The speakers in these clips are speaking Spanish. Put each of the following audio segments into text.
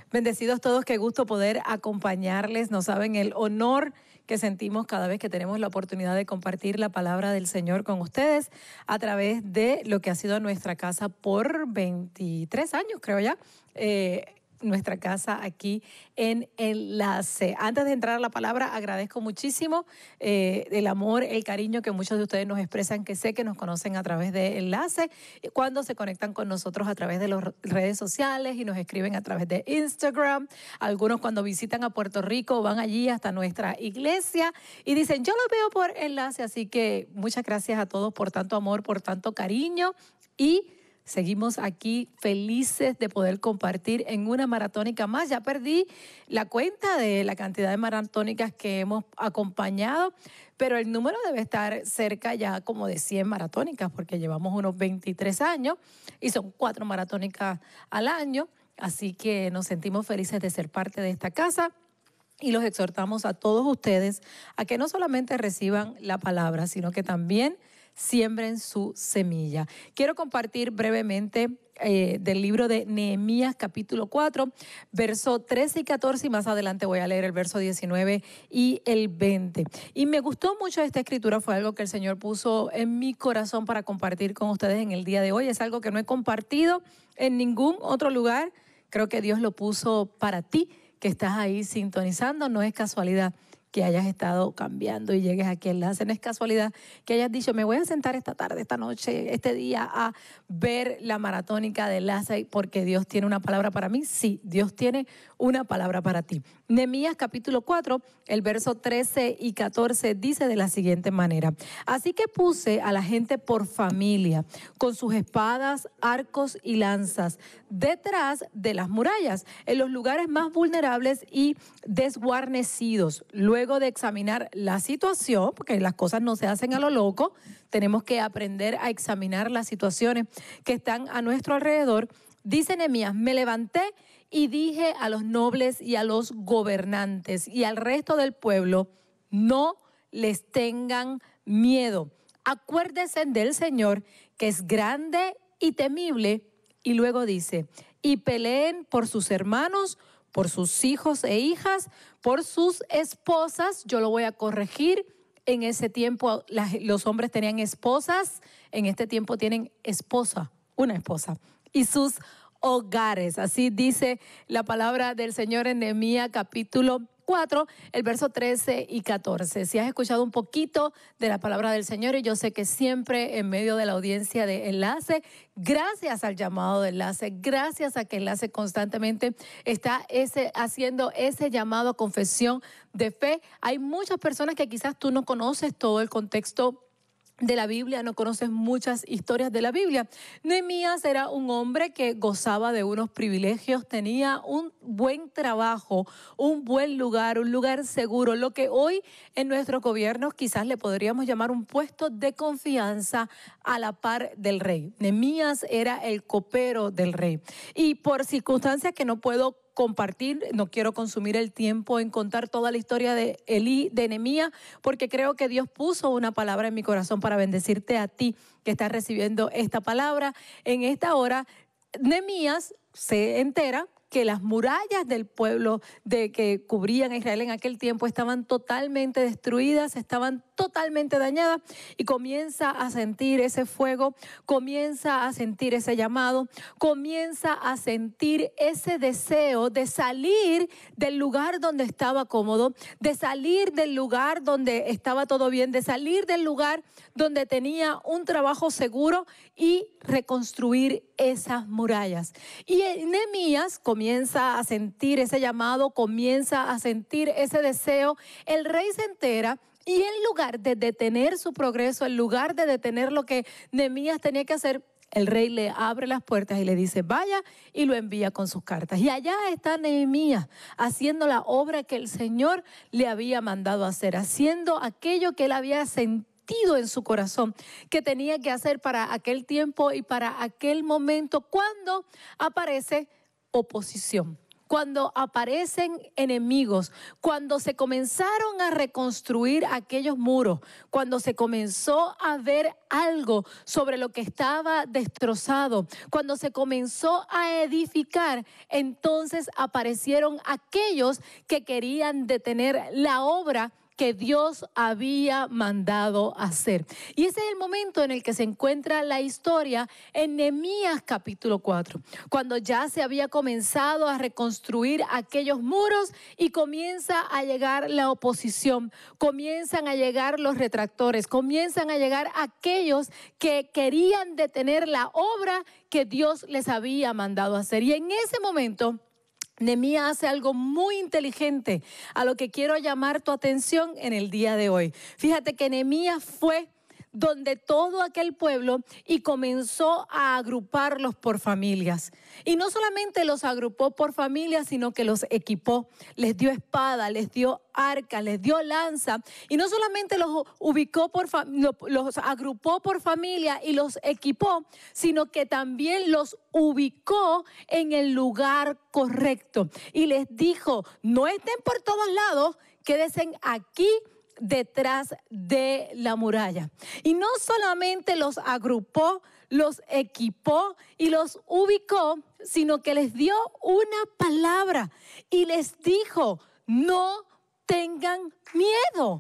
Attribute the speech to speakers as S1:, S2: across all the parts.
S1: Bendecidos todos, qué gusto poder acompañarles. No saben el honor que sentimos cada vez que tenemos la oportunidad de compartir la palabra del Señor con ustedes a través de lo que ha sido nuestra casa por 23 años, creo ya. Nuestra casa aquí en Enlace. Antes de entrar a la palabra, agradezco muchísimo el amor, el cariño que muchos de ustedes nos expresan, que sé que nos conocen a través de Enlace, cuando se conectan con nosotros a través de las redes sociales y nos escriben a través de Instagram. Algunos cuando visitan a Puerto Rico van allí hasta nuestra iglesia y dicen, yo los veo por Enlace, así que muchas gracias a todos por tanto amor, por tanto cariño y seguimos aquí felices de poder compartir en una maratónica más. Ya perdí la cuenta de la cantidad de maratónicas que hemos acompañado, pero el número debe estar cerca ya como de 100 maratónicas, porque llevamos unos 23 años y son 4 maratónicas al año. Así que nos sentimos felices de ser parte de esta casa. Y los exhortamos a todos ustedes a que no solamente reciban la palabra, sino que también siembren su semilla. Quiero compartir brevemente del libro de Nehemías capítulo 4, verso 13 y 14, y más adelante voy a leer el verso 19 y el 20. Y me gustó mucho esta escritura, fue algo que el Señor puso en mi corazón para compartir con ustedes en el día de hoy. Es algo que no he compartido en ningún otro lugar, creo que Dios lo puso para ti, que estás ahí sintonizando. No es casualidad que hayas estado cambiando y llegues aquí a Enlace. No es casualidad que hayas dicho, me voy a sentar esta tarde, esta noche, este día a ver la maratónica de Enlace porque Dios tiene una palabra para mí. Sí, Dios tiene una palabra para ti. Nehemías capítulo 4, el verso 13 y 14 dice de la siguiente manera. Así que puse a la gente por familia, con sus espadas, arcos y lanzas, detrás de las murallas, en los lugares más vulnerables y desguarnecidos. Luego de examinar la situación, porque las cosas no se hacen a lo loco, tenemos que aprender a examinar las situaciones que están a nuestro alrededor. Dice Nehemías, me levanté y dije a los nobles y a los gobernantes y al resto del pueblo, no les tengan miedo. Acuérdense del Señor, que es grande y temible. Y luego dice, y peleen por sus hermanos, por sus hijos e hijas, por sus esposas. Yo lo voy a corregir. En ese tiempo los hombres tenían esposas, en este tiempo tienen esposa, una esposa. Y sus hogares. Así dice la palabra del Señor en Nehemías capítulo 4, el verso 13 y 14. Si has escuchado un poquito de la palabra del Señor, y yo sé que siempre en medio de la audiencia de Enlace, gracias al llamado de Enlace, gracias a que Enlace constantemente está haciendo ese llamado a confesión de fe, hay muchas personas que quizás tú no conoces todo el contexto de la Biblia, no conoces muchas historias de la Biblia. Nehemías era un hombre que gozaba de unos privilegios, tenía un buen trabajo, un buen lugar, un lugar seguro, lo que hoy en nuestros gobiernos quizás le podríamos llamar un puesto de confianza a la par del rey. Nehemías era el copero del rey. Y por circunstancias que no puedo compartir, no quiero consumir el tiempo en contar toda la historia de Nehemías, porque creo que Dios puso una palabra en mi corazón para bendecirte a ti que estás recibiendo esta palabra. En esta hora, Nehemías se entera que las murallas del pueblo que cubrían a Israel en aquel tiempo estaban totalmente destruidas, estaban totalmente dañadas, y comienza a sentir ese fuego, comienza a sentir ese llamado, comienza a sentir ese deseo de salir del lugar donde estaba cómodo, de salir del lugar donde estaba todo bien, de salir del lugar donde tenía un trabajo seguro y reconstruir esas murallas. Y Nehemías comienza a sentir ese llamado, comienza a sentir ese deseo. El rey se entera y en lugar de detener su progreso, en lugar de detener lo que Nehemías tenía que hacer, el rey le abre las puertas y le dice, vaya, y lo envía con sus cartas. Y allá está Nehemías haciendo la obra que el Señor le había mandado hacer, haciendo aquello que él había sentido en su corazón que tenía que hacer para aquel tiempo y para aquel momento cuando aparece oposición. cuando aparecen enemigos, cuando se comenzaron a reconstruir aquellos muros, cuando se comenzó a ver algo sobre lo que estaba destrozado, cuando se comenzó a edificar, entonces aparecieron aquellos que querían detener la obra que Dios había mandado hacer. Y ese es el momento en el que se encuentra la historia en Nehemías capítulo 4, cuando ya se había comenzado a reconstruir aquellos muros y comienza a llegar la oposición, comienzan a llegar los retractores, comienzan a llegar aquellos que querían detener la obra que Dios les había mandado hacer. Y en ese momento Nehemías hace algo muy inteligente a lo que quiero llamar tu atención en el día de hoy. Fíjate que Nehemías fue donde todo aquel pueblo y comenzó a agruparlos por familias. Y no solamente los agrupó por familias, sino que los equipó, les dio espada, les dio arca, les dio lanza. Y no solamente los ubicó los agrupó por familia y los equipó, sino que también los ubicó en el lugar correcto. Y les dijo, no estén por todos lados, quédense aquí detrás de la muralla. Y no solamente los agrupó, los equipó y los ubicó, sino que les dio una palabra y les dijo, no tengan miedo,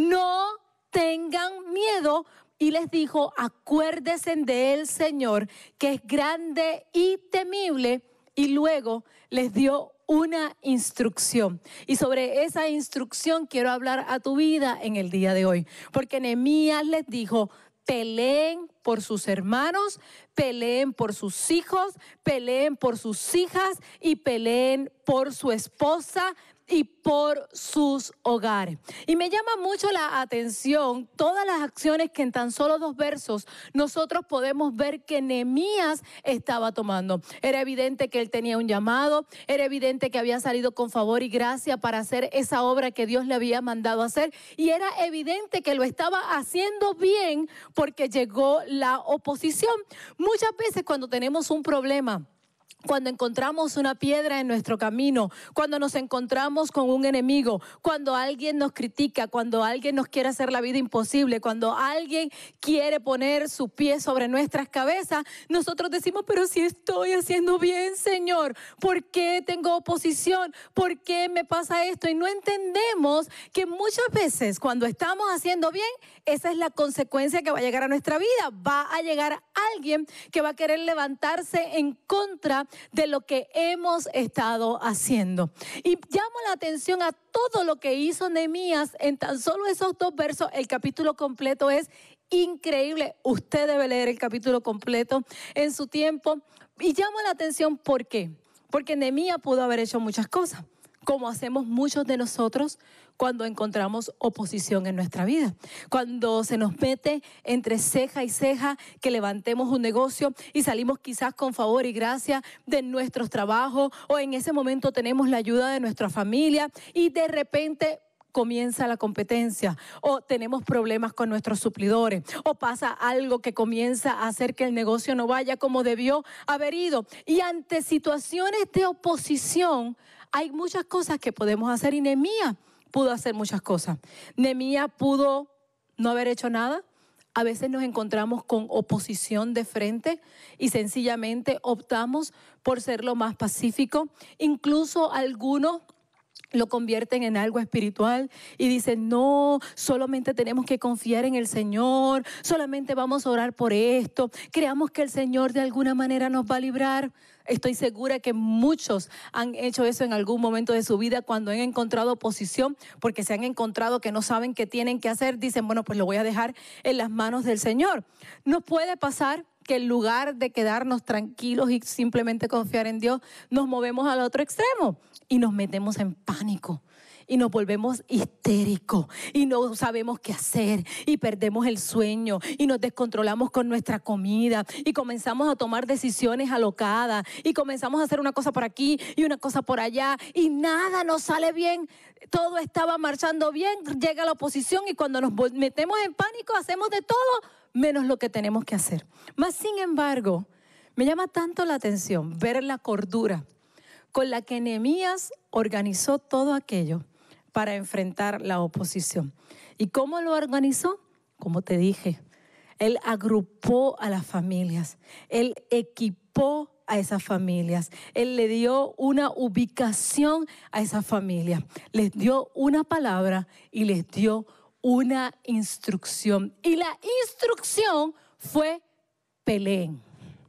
S1: no tengan miedo. Y les dijo, acuérdense del Señor, que es grande y temible. Y luego les dio una instrucción. Y sobre esa instrucción quiero hablar a tu vida en el día de hoy. Porque Nehemías les dijo, peleen por sus hermanos, peleen por sus hijos, peleen por sus hijas y peleen por su esposa y por sus hogares. Y me llama mucho la atención todas las acciones que en tan solo 2 versos nosotros podemos ver que Nehemías estaba tomando. Era evidente que él tenía un llamado, era evidente que había salido con favor y gracia para hacer esa obra que Dios le había mandado hacer, y era evidente que lo estaba haciendo bien porque llegó la oposición. Muchas veces cuando tenemos un problema, cuando encontramos una piedra en nuestro camino, cuando nos encontramos con un enemigo, cuando alguien nos critica, cuando alguien nos quiere hacer la vida imposible, cuando alguien quiere poner su pie sobre nuestras cabezas, nosotros decimos, pero si estoy haciendo bien, Señor, ¿por qué tengo oposición? ¿Por qué me pasa esto? Y no entendemos que muchas veces cuando estamos haciendo bien, esa es la consecuencia que va a llegar a nuestra vida. Va a llegar alguien que va a querer levantarse en contra de lo que hemos estado haciendo. Y llamo la atención a todo lo que hizo Nehemías en tan solo esos 2 versos. El capítulo completo es increíble. Usted debe leer el capítulo completo en su tiempo. Y llamo la atención, ¿por qué? Porque Nehemías pudo haber hecho muchas cosas, como hacemos muchos de nosotros cuando encontramos oposición en nuestra vida. Cuando se nos mete entre ceja y ceja que levantemos un negocio y salimos quizás con favor y gracia de nuestros trabajos, o en ese momento tenemos la ayuda de nuestra familia y de repente comienza la competencia, o tenemos problemas con nuestros suplidores, o pasa algo que comienza a hacer que el negocio no vaya como debió haber ido. Y ante situaciones de oposición hay muchas cosas que podemos hacer, y Nehemías pudo hacer muchas cosas. Nehemías pudo no haber hecho nada. A veces nos encontramos con oposición de frente y sencillamente optamos por ser lo más pacífico. Incluso algunos lo convierten en algo espiritual y dicen, no, solamente tenemos que confiar en el Señor, solamente vamos a orar por esto, creamos que el Señor de alguna manera nos va a librar. Estoy segura que muchos han hecho eso en algún momento de su vida cuando han encontrado oposición, porque se han encontrado que no saben qué tienen que hacer. Dicen, bueno, pues lo voy a dejar en las manos del Señor. Nos puede pasar que en lugar de quedarnos tranquilos y simplemente confiar en Dios, nos movemos al otro extremo y nos metemos en pánico. Y nos volvemos histéricos y no sabemos qué hacer y perdemos el sueño y nos descontrolamos con nuestra comida y comenzamos a tomar decisiones alocadas y comenzamos a hacer una cosa por aquí y una cosa por allá y nada nos sale bien. Todo estaba marchando bien, llega la oposición y cuando nos metemos en pánico hacemos de todo menos lo que tenemos que hacer. Mas sin embargo, me llama tanto la atención ver la cordura con la que Nehemías organizó todo aquello para enfrentar la oposición. ¿Y cómo lo organizó? Como te dije, él agrupó a las familias, él equipó a esas familias, él le dio una ubicación a esas familias, les dio una palabra y les dio una instrucción. Y la instrucción fue: peleen.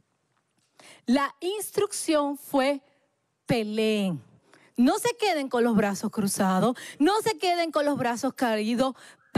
S1: La instrucción fue: peleen. No se queden con los brazos cruzados, no se queden con los brazos caídos,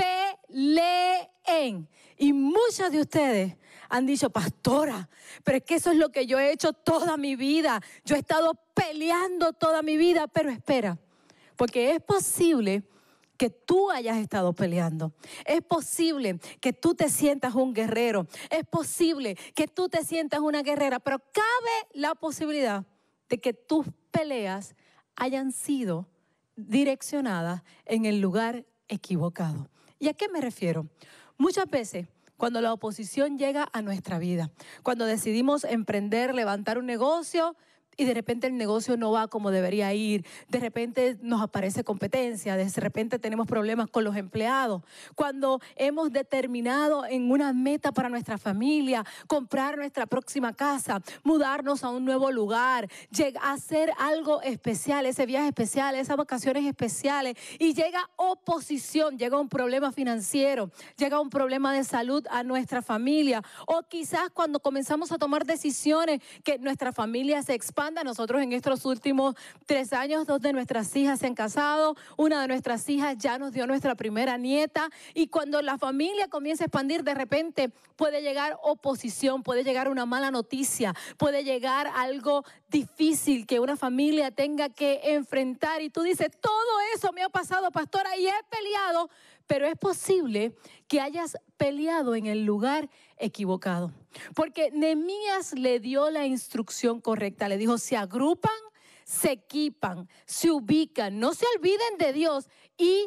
S1: peleen. Y muchos de ustedes han dicho: pastora, pero es que eso es lo que yo he hecho toda mi vida. Yo he estado peleando toda mi vida. Pero espera, porque es posible que tú hayas estado peleando. Es posible que tú te sientas un guerrero. Es posible que tú te sientas una guerrera. Pero cabe la posibilidad de que tus peleas hayan sido direccionadas en el lugar equivocado. ¿Y a qué me refiero? Muchas veces, cuando la oposición llega a nuestra vida, cuando decidimos emprender, levantar un negocio, y de repente el negocio no va como debería ir, de repente nos aparece competencia, de repente tenemos problemas con los empleados. Cuando hemos determinado en una meta para nuestra familia, comprar nuestra próxima casa, mudarnos a un nuevo lugar, hacer algo especial, ese viaje especial, esas vacaciones especiales, y llega oposición, llega un problema financiero, llega un problema de salud a nuestra familia, o quizás cuando comenzamos a tomar decisiones que nuestra familia se expanda. Nosotros en estos últimos 3 años, 2 de nuestras hijas se han casado, una de nuestras hijas ya nos dio nuestra primera nieta, y cuando la familia comienza a expandir, de repente puede llegar oposición, puede llegar una mala noticia, puede llegar algo difícil que una familia tenga que enfrentar, y tú dices: todo eso me ha pasado, pastora, y he peleado. Pero es posible que hayas peleado en el lugar equivocado. Porque Nehemías le dio la instrucción correcta. Le dijo: se agrupan, se equipan, se ubican, no se olviden de Dios y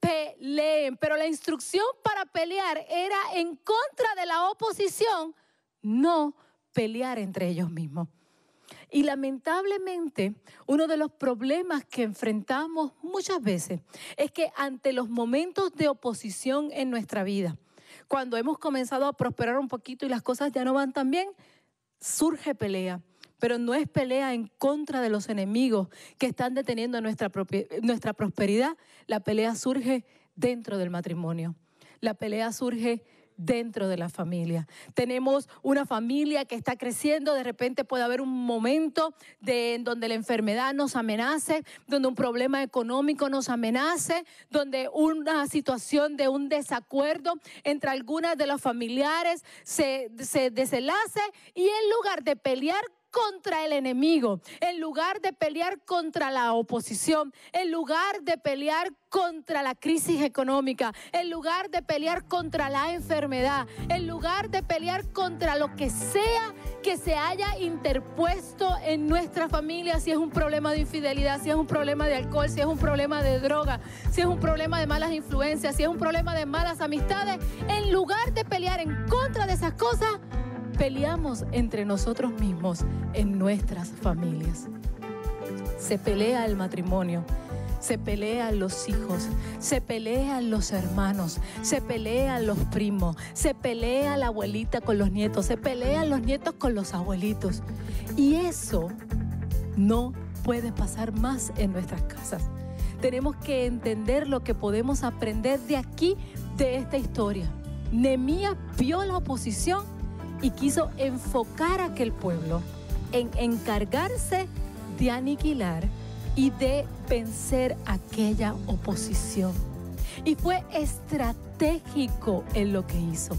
S1: peleen. Pero la instrucción para pelear era en contra de la oposición, no pelear entre ellos mismos. Y lamentablemente, uno de los problemas que enfrentamos muchas veces es que ante los momentos de oposición en nuestra vida, cuando hemos comenzado a prosperar un poquito y las cosas ya no van tan bien, surge pelea. Pero no es pelea en contra de los enemigos que están deteniendo nuestra prosperidad. La pelea surge dentro del matrimonio. La pelea surge dentro de la familia. Tenemos una familia que está creciendo, de repente puede haber un momento en donde la enfermedad nos amenace, donde un problema económico nos amenace, donde una situación de un desacuerdo entre algunas de los familiares se desenlace, y en lugar de pelear contra el enemigo, en lugar de pelear contra la oposición, en lugar de pelear contra la crisis económica, en lugar de pelear contra la enfermedad, en lugar de pelear contra lo que sea que se haya interpuesto en nuestra familia, si es un problema de infidelidad, si es un problema de alcohol, si es un problema de droga, si es un problema de malas influencias, si es un problema de malas amistades, en lugar de pelear en contra de esas cosas, peleamos entre nosotros mismos en nuestras familias. Se pelea el matrimonio, se pelean los hijos, se pelean los hermanos, se pelean los primos, se pelea la abuelita con los nietos, se pelean los nietos con los abuelitos. Y eso no puede pasar más en nuestras casas. Tenemos que entender lo que podemos aprender de aquí, de esta historia. Nehemías vio la oposición y quiso enfocar a aquel pueblo en encargarse de aniquilar y de vencer aquella oposición. Y fue estratégico en lo que hizo.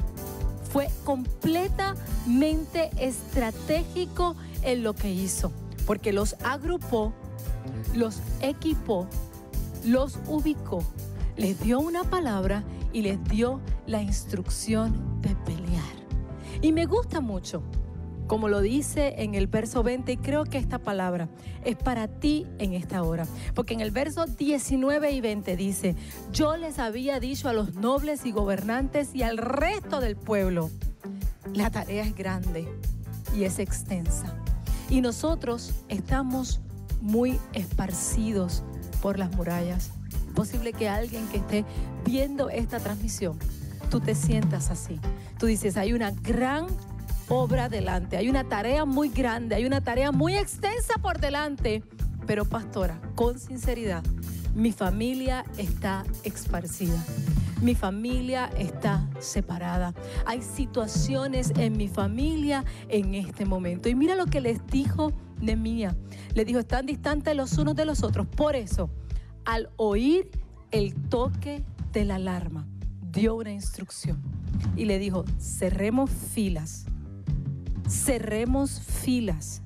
S1: Fue completamente estratégico en lo que hizo, porque los agrupó, los equipó, los ubicó, les dio una palabra y les dio la instrucción de pelear. Y me gusta mucho, como lo dice en el verso 20, y creo que esta palabra es para ti en esta hora. Porque en el verso 19 y 20 dice: yo les había dicho a los nobles y gobernantes y al resto del pueblo, la tarea es grande y es extensa. Y nosotros estamos muy esparcidos por las murallas. Es posible que alguien que esté viendo esta transmisión, tú te sientas así. Tú dices, hay una gran obra delante, hay una tarea muy grande, hay una tarea muy extensa por delante. Pero pastora, con sinceridad, mi familia está esparcida. Mi familia está separada. Hay situaciones en mi familia en este momento. Y mira lo que les dijo Nehemías. Les dijo, están distantes los unos de los otros. Por eso, al oír el toque de la alarma, dio una instrucción. Y le dijo, cerremos filas. Cerremos filas.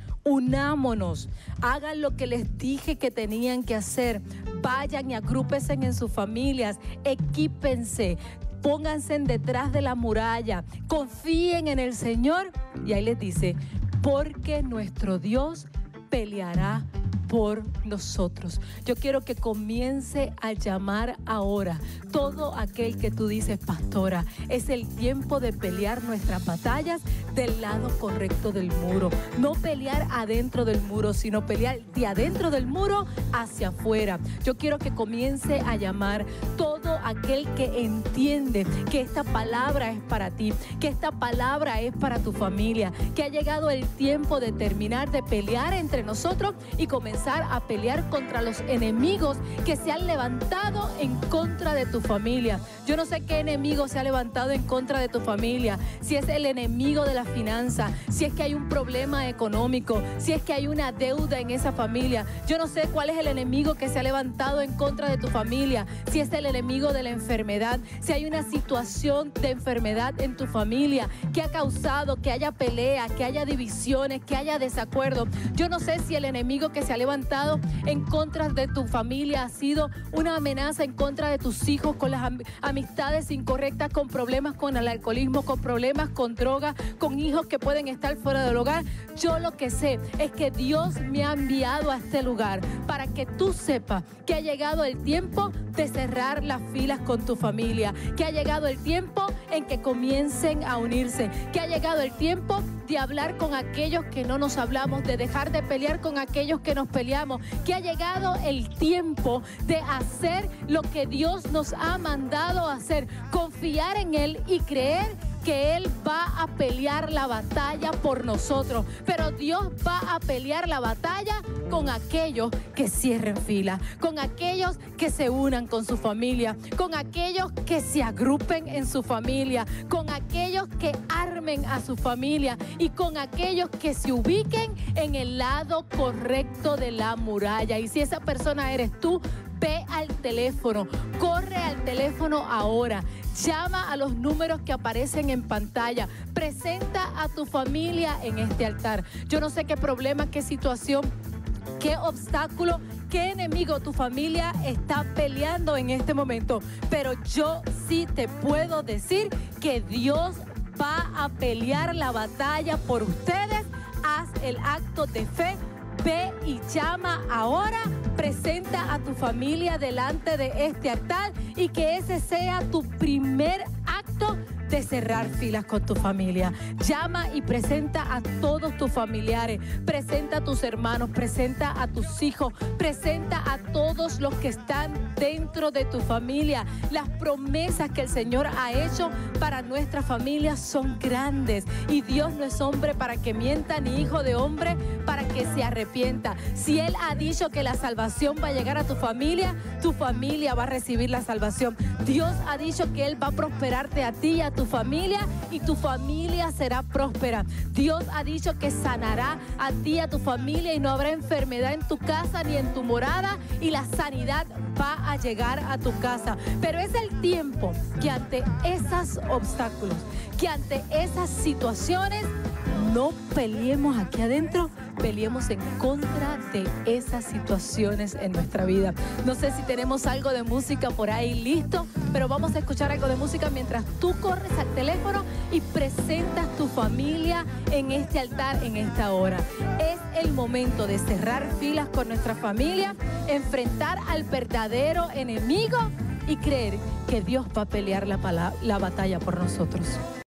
S1: Unámonos, hagan lo que les dije que tenían que hacer. Vayan y agrúpense en sus familias, equípense, pónganse detrás de la muralla, confíen en el Señor. Y ahí les dice, porque nuestro Dios peleará por nosotros. Yo quiero que comience a llamar ahora todo aquel que tú dices, pastora, es el tiempo de pelear nuestras batallas del lado correcto del muro. No pelear adentro del muro, sino pelear de adentro del muro hacia afuera. Yo quiero que comience a llamar todo aquel que entiende que esta palabra es para ti, que esta palabra es para tu familia, que ha llegado el tiempo de terminar de pelear entre nosotros y comenzar a pelear contra los enemigos que se han levantado en contra de tu familia. Yo no sé qué enemigo se ha levantado en contra de tu familia, si es el enemigo de la finanza, si es que hay un problema económico, si es que hay una deuda en esa familia. Yo no sé cuál es el enemigo que se ha levantado en contra de tu familia, si es el enemigo de la enfermedad, si hay una situación de enfermedad en tu familia que ha causado que haya pelea, que haya divisiones, que haya desacuerdo. Yo no sé si el enemigo que se ha levantado en contra de tu familia ha sido una amenaza en contra de tus hijos, con las amistades incorrectas, con problemas con el alcoholismo, con problemas con drogas, con hijos que pueden estar fuera del hogar. Yo lo que sé es que Dios me ha enviado a este lugar para que tú sepas que ha llegado el tiempo de cerrar las filas con tu familia, que ha llegado el tiempo en que comiencen a unirse, que ha llegado el tiempo de hablar con aquellos que no nos hablamos, de dejar de pelear con aquellos que nos peleamos, que ha llegado el tiempo de hacer lo que Dios nos ha mandado a hacer, confiar en Él y creer que Él va a pelear la batalla por nosotros. Pero Dios va a pelear la batalla con aquellos que cierren fila, con aquellos que se unan con su familia, con aquellos que se agrupen en su familia, con aquellos que armen a su familia y con aquellos que se ubiquen en el lado correcto de la muralla. Y si esa persona eres tú, ve al teléfono, corre al teléfono ahora. Llama a los números que aparecen en pantalla. Presenta a tu familia en este altar. Yo no sé qué problema, qué situación, qué obstáculo, qué enemigo tu familia está peleando en este momento. Pero yo sí te puedo decir que Dios va a pelear la batalla por ustedes. Haz el acto de fe. Ve y llama ahora, presenta a tu familia delante de este altar y que ese sea tu primer acto de cerrar filas con tu familia. Llama y presenta a todos tus familiares, presenta a tus hermanos, presenta a tus hijos, presenta a todos los que están dentro de tu familia. Las promesas que el Señor ha hecho para nuestra familia son grandes y Dios no es hombre para que mienta, ni hijo de hombre para que se arrepienta. Si Él ha dicho que la salvación va a llegar a tu familia va a recibir la salvación. Dios ha dicho que Él va a prosperarte a ti y a tu familia y tu familia será próspera. Dios ha dicho que sanará a ti y a tu familia y no habrá enfermedad en tu casa ni en tu morada y la sanidad va a llegar a tu casa. Pero es el tiempo que ante esos obstáculos, que ante esas situaciones, no peleemos aquí adentro, peleemos en contra de esas situaciones en nuestra vida. No sé si tenemos algo de música por ahí listo, pero vamos a escuchar algo de música mientras tú corres al teléfono y presentas tu familia en este altar en esta hora. Es el momento de cerrar filas con nuestra familia, enfrentar al verdadero enemigo y creer que Dios va a pelear la batalla por nosotros.